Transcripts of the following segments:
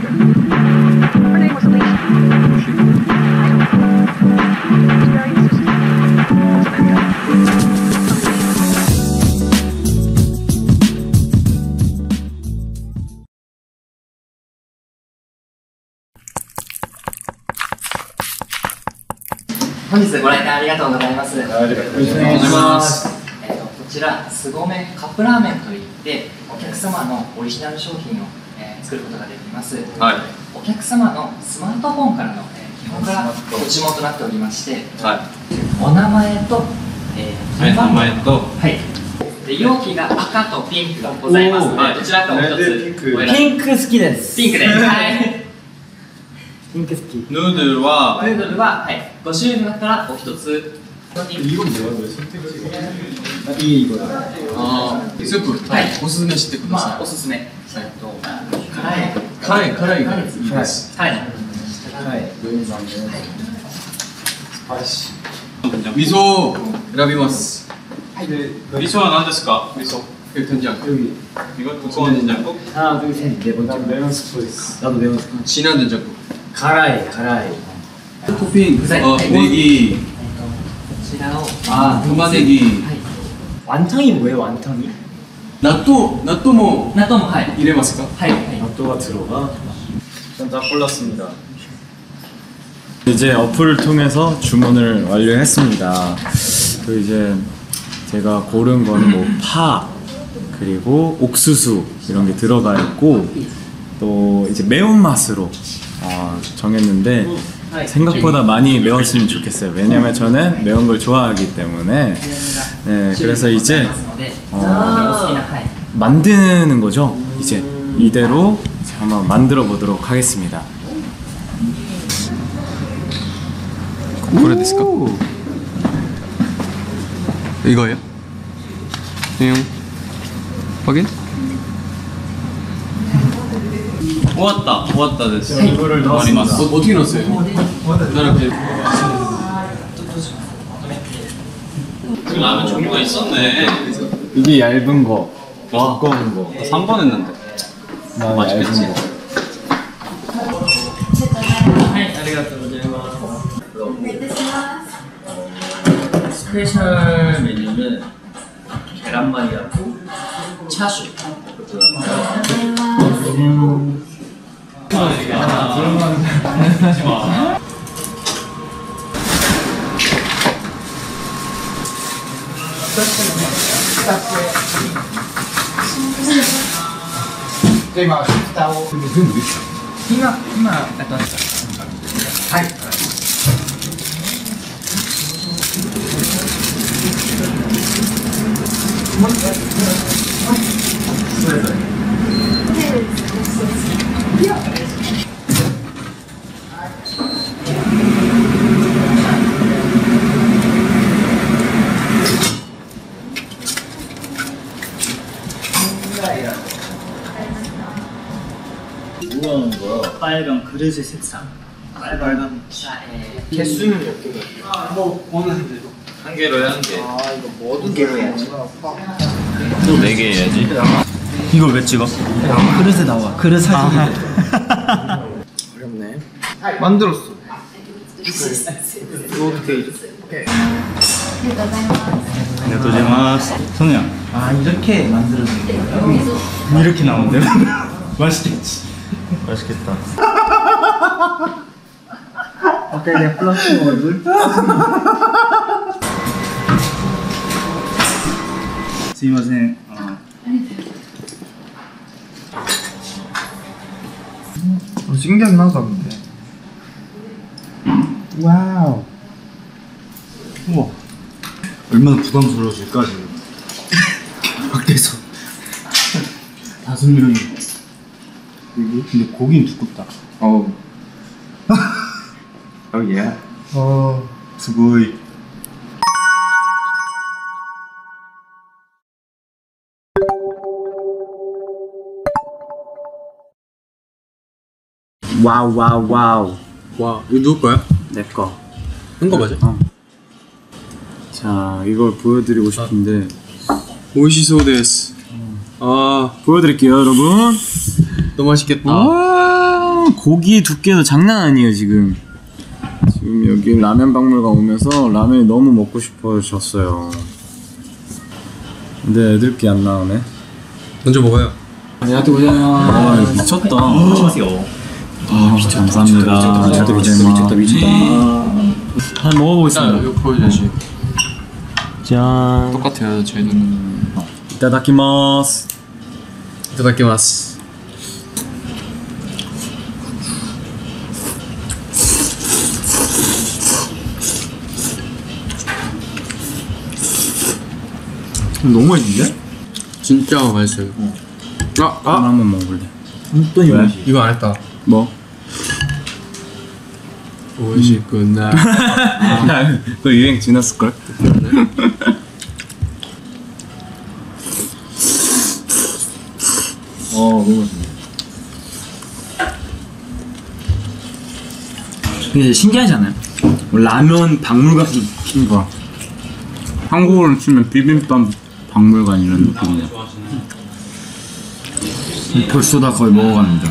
Her name was Alicia. Very interesting. Samantha. 本日ご来店ありがとうございます。 よろしくお願いします。 こちらすごめカップラーメンといってお客様のオリジナル商品を、作ることができます。 はい。 お客様のスマートフォンからの、基本からご注文となっておりまして、 はい。 お名前と、 名前と、 はい。で容器が赤とピンクがございますので、どちらかを一つお選び。 ピンク好きです。 ピンクです。はい。 ピンク好き。 ヌードルは、 ヌードルは、はい、5種類の中からお一つ。 이건 뭐야? 왜 선택을 해? 이거요. 스프. 네. おすすめしてください。 おすすめ。 辛いがいいです。 はい。 味噌を選びます。 味噌は何ですか？味噌。 된장국. 이거 된장국? 하나, 둘, 셋, 네 번째. 매운 스프です。 나도 매운 스프. 진한 된장국. 가라이. 토핑, 내기. こちらを。 玉ねぎ. 완탕이 뭐예요? 완탕이? 나또もはい。 入れますか? はい。 나또가 들어가. 전 다 골랐습니다. 이제 어플을 통해서 주문을 완료했습니다. 또 이제 제가 고른 거는 뭐 파, 그리고 옥수수 이런 게 들어가 있고 또 이제 매운맛으로 정했는데 생각보다 많이 매웠으면 좋겠어요. 왜냐면 저는 매운 걸 좋아하기 때문에. 네, 그래서 이제 만드는 거죠. 이제 이대로 한번 만들어 보도록 하겠습니다. これですか? 이거예요? 확인? 終わったです。終わります。 어떻게 넣었어요? 이렇게 라면 종류가 있었네. 이게 얇은 거, 두꺼운 거. 3번 했는데. 나 얇은 거. はい、ありがとうございます。スペシャルメニュー는 계란말이하고 차슈. 今蓋を全部できた。今やってました。はい。それぞれ。 뭐하는 거야? 빨간 그릇의 색상. 빨간. 개수는 몇 개가? 뭐 어느 대로? 한 개로 해, 한 개. 이거 모든 개로 해야지. 또 4개 해야지. 이걸 왜 찍어? 그릇에 나와. 그릇 사진이. 어렵네. 만들었어. 이렇게. 오케이. 안녕하세요. 선우야. 아 이렇게 만들어진 거야? 이렇게 나온대요. 맛있겠지. 맛있겠다. 아까 내 플러스 얼굴? すいません。 신기하긴 하다 근데. 와우. 우와. 얼마나 부담스러워질까 지금. 밖에서 5명이. 근데 고기는 두껍다. 어. 예. 수고이. 와우. 와, 이거 누구 거야? 내 거. 한 거 맞아? 자, 이걸 보여드리고 싶은데 오이시소 데스. 아, 보여드릴게요, 여러분. 너무 맛있겠다. 와. 고기 두께도 장난 아니에요 지금. 지금 여기 라면 박물관 오면서 라면이 너무 먹고 싶어졌어요. 근데 애들 게 안 나오네. 먼저 먹어요. 아 미쳤다. 아 감사합니다. 미쳤다. 한번 먹어보겠습니다. 이거 보여줘야지. 짠. 똑같아요 저희는. 이타다키마스. 이타다키마스. 너무 맛있는데? 진짜 맛있어요. 하나 한번 먹어볼래. 왜? 이거 안 했다. 뭐? 오이시구나. 그 유행 지났을걸? 너무 맛있네. 근데 신기하지 않아요? 라면 박물관이 그니까 한국어로 치면 비빔밥 박물관 이런 느낌이야. 벌써 다 거의 먹어가는데.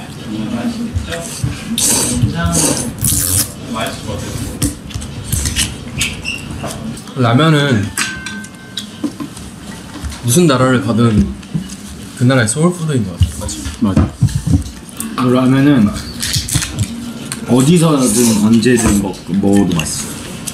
라면은 무슨 나라를 가든 그 나라의 소울푸드인 것 같아. 맞아. 라면은 어디서든 언제든 먹어도 맛있어.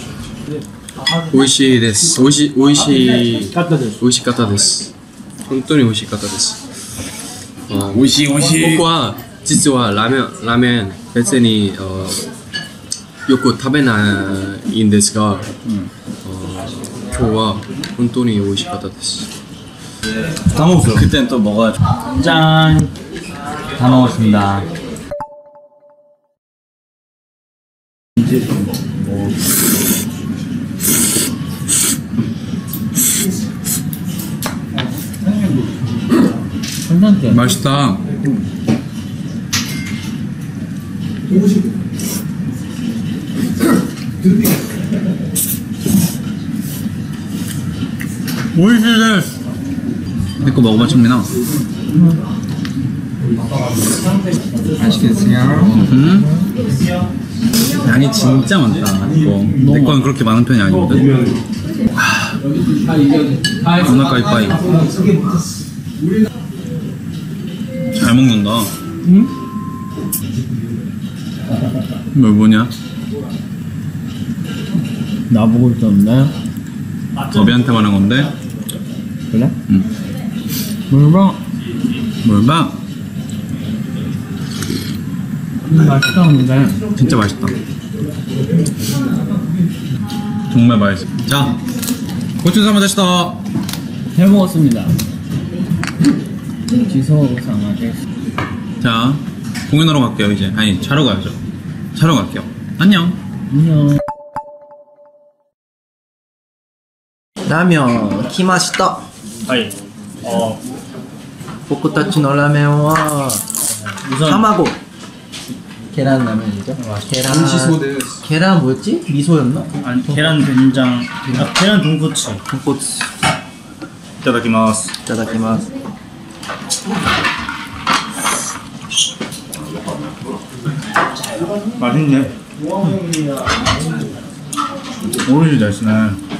오이시 데스. 오이시 까타 데스. 本当に美味しかったです。 美味しい美味しい。 僕は実はラーメン別によく食べないんですが、今日は本当に美味しかったです。 다 먹었어요. 그땐 또 먹어야죠. 짠! 다 먹었습니다. 맛있다. 오이시데스. 내거 먹어봐 청민아. 맛있게 드세요. 양이 진짜 많다. 이거 내 거는 그렇게 많은 편이 아니거든. 오나까 이빠이. 잘 먹는다. 뭘 뭐냐? 나보고 있었네. 너비한테만 한 건데. 그래? 응. 뭘 봐? 뭘 봐? 맛있다 근데. 진짜 맛있다. 정말 맛있어. 자, 고추사마 됐다. 잘 먹었습니다. 지소상하게. 자, 공연하러 갈게요 이제. 아니, 자러 가야죠. 자러 갈게요. 안녕. 안녕. 라면 키마시다. はい。 僕たちのラーメンは 우선 卵 계란 라면이죠? 계란 뭐였지? 미소였나? 아니, 계란 된장, 계란 돈코츠. 돈코츠. 이타다키마스. 이타다키마스. 맛있네. 오렌지 날씬해.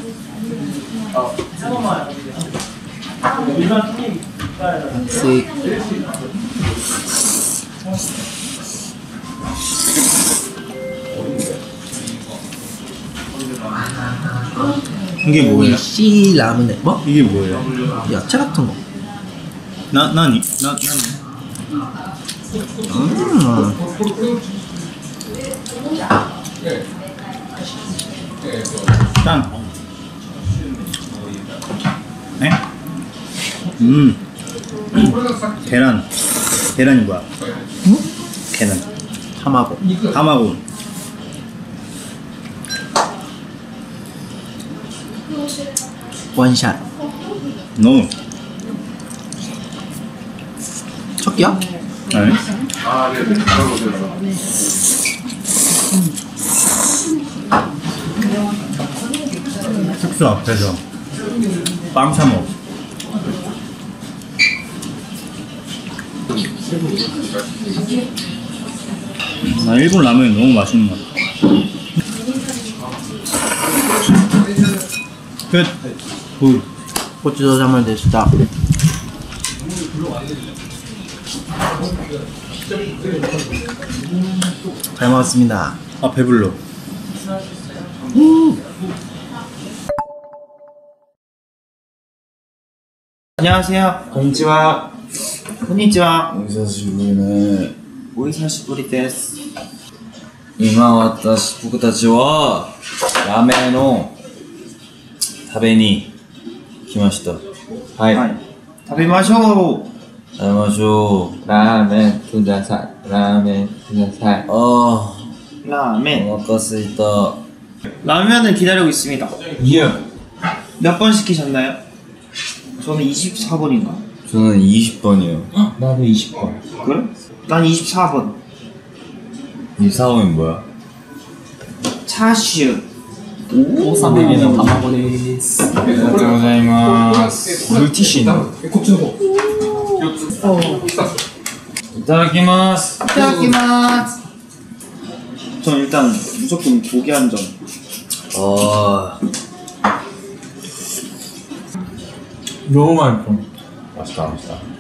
쓱. 이게 뭐예요? 씨 라면에 뭐? 이게 뭐예요? 야채 같은 거. 나니? 짠. 네? 계란이 뭐야? 응? 계란. 타마고. 원샷. 노. 첫끼야? 네. 숙소 앞에서 빵 사 먹어. 나 일본 라면이 너무 맛있는 것 같아. 끝. 굿. ごちそうさまでした。잘 먹었습니다. 아 배불러. 안녕하세요. konnichiwa. konnichiwa. お久しぶりね。 お久しぶりです。 今僕たちはラーメンを食べに来ました。はい。 はい。食べましょう。 食べましょう。 ラーメンください。ラーメンください。 あ 라멘. お腹すいた。 라면을 기다리고 있습니다. 예. 몇 번 시키셨나요? 저는 24번인가? 저는 20번이요. 나도 20번. 그래? 난 24번. 24번이 뭐야? 차슈. 王様の卵です。 안녕하세요. 물티슈는 こっちの方。 이따다키마스. 이따다키마스. 전 일단 무조건 고기 한 점. 너무 맛있어. 맛있다.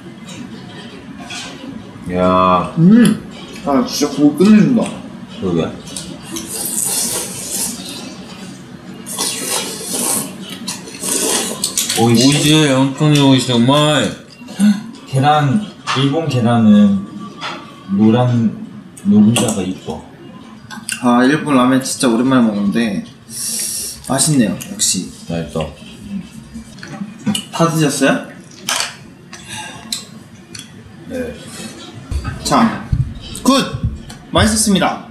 이야, 아 진짜 고기 끝내준다. 그러게. 오이시, 엄청 오이시, 오마이. 계란, 일본 계란은 노란 노른자가 이뻐. 아 일본 라면 진짜 오랜만에 먹는데 맛있네요. 역시. 맛있다. 다 드셨어요? 네. 자, 굿! 맛있었습니다.